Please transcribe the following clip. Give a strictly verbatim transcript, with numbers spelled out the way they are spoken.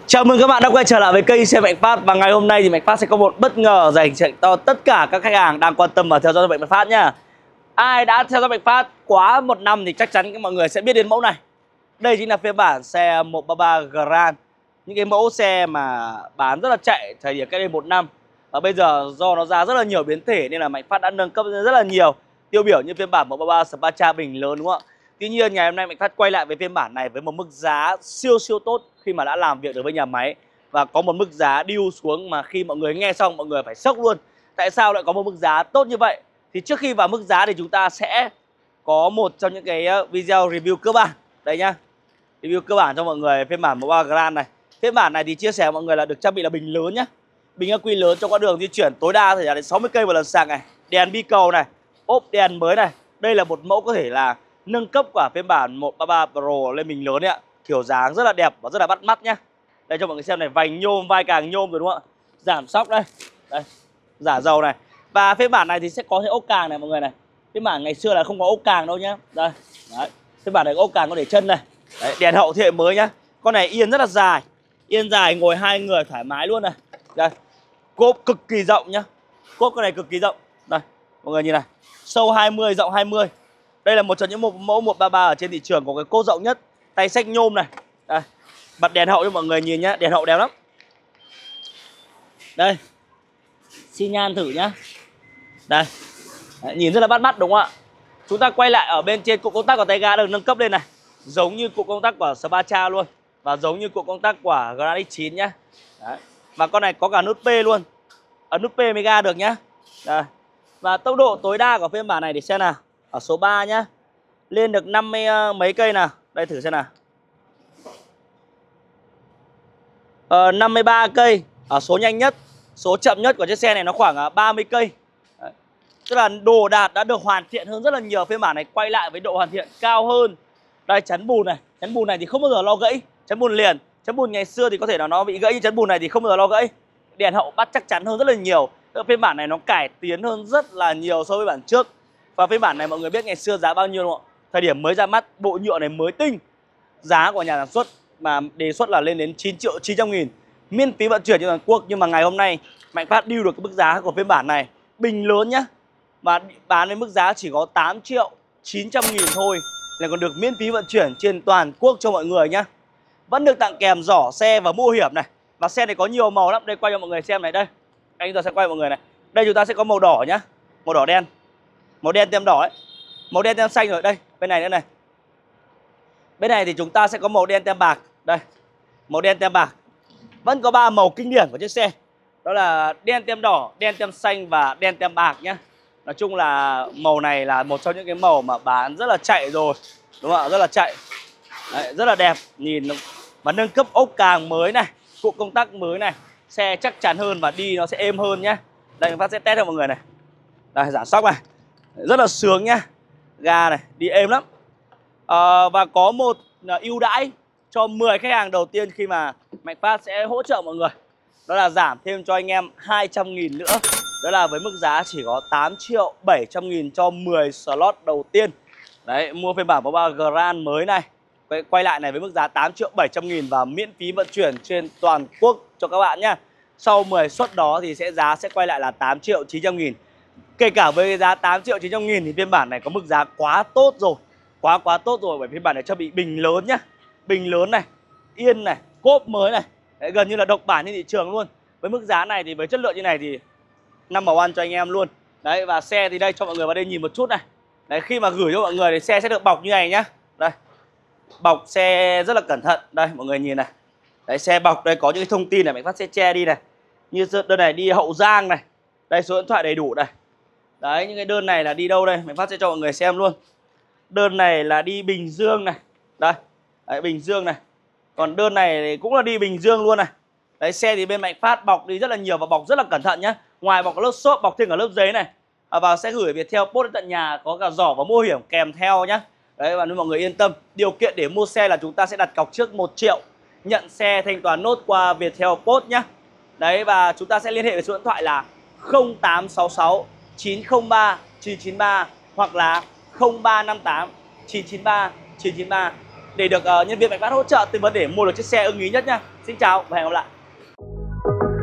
Chào mừng các bạn đã quay trở lại với kênh xe Mạnh Phát. Và ngày hôm nay thì Mạnh Phát sẽ có một bất ngờ dành cho tất cả các khách hàng đang quan tâm và theo dõi Mạnh Phát nhá. Ai đã theo dõi Mạnh Phát quá một năm thì chắc chắn mọi người sẽ biết đến mẫu này. Đây chính là phiên bản xe một ba ba Grand. Những cái mẫu xe mà bán rất là chạy thời điểm cách đây một năm. Và bây giờ do nó ra rất là nhiều biến thể nên là Mạnh Phát đã nâng cấp rất là nhiều. Tiêu biểu như phiên bản một ba ba Spacha bình lớn, đúng không ạ? Tuy nhiên ngày hôm nay Mạnh Phát quay lại với phiên bản này với một mức giá siêu siêu tốt khi mà đã làm việc được với nhà máy. Và có một mức giá điêu xuống mà khi mọi người nghe xong mọi người phải sốc luôn. Tại sao lại có một mức giá tốt như vậy? Thì trước khi vào mức giá thì chúng ta sẽ có một trong những cái video review cơ bản. Đây nhá, review cơ bản cho mọi người phiên bản một ba ba Grand này. Phiên bản này thì chia sẻ với mọi người là được trang bị là bình lớn nhá. Bình ắc quy lớn cho quãng đường di chuyển tối đa thì là đến sáu mươi cây một lần sạc này. Đèn bi cầu này, ốp đèn mới này. Đây là một mẫu có thể là nâng cấp của phiên bản một ba ba Pro lên bình lớn đấy ạ. Kiểu dáng rất là đẹp và rất là bắt mắt nhá. Đây cho mọi người xem này, vành nhôm, vai càng nhôm rồi đúng không ạ? Giảm sóc đây. Đây, giả dầu này. Và phiên bản này thì sẽ có thêm ốc càng này mọi người này. Phiên bản ngày xưa là không có ốc càng đâu nhá. Đây. Đấy. Phiên bản này có ốc càng có để chân này. Đấy, đèn hậu thế hệ mới nhá. Con này yên rất là dài. Yên dài ngồi hai người thoải mái luôn này. Đây. Cốp cực kỳ rộng nhá. Cốp con này cực kỳ rộng. Đây, mọi người nhìn này. Sâu hai mươi, rộng hai mươi. Đây là một trong những mẫu một ba ba ở trên thị trường có cái cốp rộng nhất. Tay xách nhôm này. Đây. Bật đèn hậu cho mọi người nhìn nhá, đèn hậu đẹp lắm. Đây. Xi nhan thử nhá. Đây. Đấy, nhìn rất là bắt mắt đúng không ạ? Chúng ta quay lại ở bên trên cụm công tắc của tay ga được nâng cấp lên này. Giống như cụm công tắc của Spacha luôn. Và giống như cụm công tắc của Grand ích chín nhá. Đấy. Và con này có cả nút P luôn. Ấn nút P mới ga được nhá. Đây. Và tốc độ tối đa của phiên bản này thì xem nào. Ở số ba nhá. Lên được năm mươi mấy cây nào. Đây thử xem nào. Ờ, năm mươi ba cây ở số nhanh nhất. Số chậm nhất của chiếc xe này nó khoảng ba mươi cây. Đấy. Tức là đồ đạc đã được hoàn thiện hơn rất là nhiều. Phiên bản này quay lại với độ hoàn thiện cao hơn. Đây chắn bùn này. Chắn bùn này thì không bao giờ lo gãy. Chắn bùn liền. Chắn bùn ngày xưa thì có thể là nó bị gãy, nhưng chắn bùn này thì không bao giờ lo gãy. Đèn hậu bắt chắc chắn hơn rất là nhiều. Tức là phiên bản này nó cải tiến hơn rất là nhiều so với bản trước. Và phiên bản này mọi người biết ngày xưa giá bao nhiêu không ạ? Thời điểm mới ra mắt bộ nhựa này mới tinh. Giá của nhà sản xuất mà đề xuất là lên đến chín triệu chín trăm nghìn, miễn phí vận chuyển trên toàn quốc. Nhưng mà ngày hôm nay Mạnh Phát deal được cái mức giá của phiên bản này bình lớn nhá, và bán với mức giá chỉ có tám triệu chín trăm nghìn thôi, là còn được miễn phí vận chuyển trên toàn quốc cho mọi người nhá. Vẫn được tặng kèm giỏ xe và mũ hiểm này. Và xe này có nhiều màu lắm. Đây quay cho mọi người xem này. Đây, anh ta sẽ quay mọi người này. Đây chúng ta sẽ có màu đỏ nhá, màu đỏ đen, màu đen tem đỏ ấy, màu đen tem xanh rồi. Đây bên này nữa này. Bên này thì chúng ta sẽ có màu đen tem bạc. Đây, màu đen tem bạc. Vẫn có ba màu kinh điển của chiếc xe. Đó là đen tem đỏ, đen tem xanh và đen tem bạc nhá. Nói chung là màu này là một trong những cái màu mà bán rất là chạy rồi. Đúng không ạ? Rất là chạy. Đấy, rất là đẹp. Nhìn và nâng cấp ốp càng mới này, cụm công tắc mới này. Xe chắc chắn hơn và đi nó sẽ êm hơn nhá. Đây mình Phát sẽ test cho mọi người này. Đây, giảm sóc này. Rất là sướng nhá. Ga này, đi êm lắm. À, và có một ưu đãi cho mười khách hàng đầu tiên khi mà Mạnh Phát sẽ hỗ trợ mọi người. Đó là giảm thêm cho anh em hai trăm nghìn nữa. Đó là với mức giá chỉ có tám triệu bảy trăm nghìn cho mười slot đầu tiên. Đấy, mua phiên bản một ba ba Grand mới này. Quay lại này với mức giá tám triệu bảy trăm nghìn và miễn phí vận chuyển trên toàn quốc cho các bạn nhá. Sau mười suất đó thì sẽ giá sẽ quay lại là tám triệu chín trăm nghìn. Kể cả với giá tám triệu chín trăm nghìn thì phiên bản này có mức giá quá tốt rồi. Quá quá tốt rồi, bởi phiên bản này cho bị bình lớn nhá. Bình lớn này, yên này, cốp mới này. Đấy, gần như là độc bản trên thị trường luôn. Với mức giá này thì với chất lượng như này thì number one cho anh em luôn. Đấy, và xe thì đây cho mọi người vào đây nhìn một chút này. Đấy, khi mà gửi cho mọi người thì xe sẽ được bọc như này nhá. Đây, bọc xe rất là cẩn thận. Đây, mọi người nhìn này. Đấy, xe bọc đây có những cái thông tin này Mạnh Phát sẽ che đi này. Như đơn này đi Hậu Giang này. Đây, số điện thoại đầy đủ đây. Đấy, những cái đơn này là đi đâu đây? Mạnh Phát sẽ cho mọi người xem luôn. Đơn này là đi Bình Dương này. Đây, đấy, Bình Dương này. Còn đơn này cũng là đi Bình Dương luôn này. Đấy, xe thì bên Mạnh Phát bọc đi rất là nhiều và bọc rất là cẩn thận nhá. Ngoài bọc có lớp xốp, bọc thêm cả lớp giấy này. À, và sẽ gửi Viettel Post đến tận nhà, có cả giỏ và mũ hiểm kèm theo nhá. Đấy, và nên mọi người yên tâm. Điều kiện để mua xe là chúng ta sẽ đặt cọc trước một triệu, nhận xe thanh toán nốt qua Viettel Post nhá. Đấy, và chúng ta sẽ liên hệ với số điện thoại là không tám sáu sáu chín không ba chín chín ba hoặc là không ba năm tám chín chín ba chín chín ba để được uh, nhân viên Mạnh Phát hỗ trợ tư vấn để mua được chiếc xe ưng ý nhất nhá. Xin chào và hẹn gặp lại.